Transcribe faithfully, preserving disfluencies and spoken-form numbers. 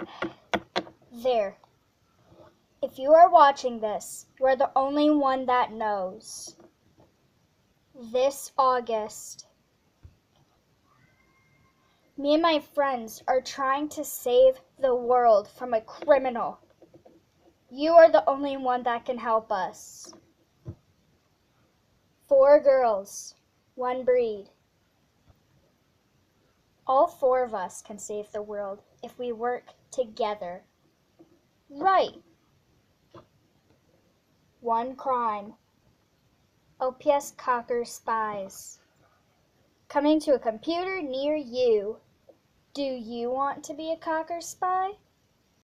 There. If you are watching this, you are the only one that knows. This August, me and my friends are trying to save the world from a criminal. You are the only one that can help us. Four girls, one breed. All four of us can save the world if we work together. Right. One crime. L P S Cocker Spies. Coming to a computer near you. Do you want to be a Cocker spy?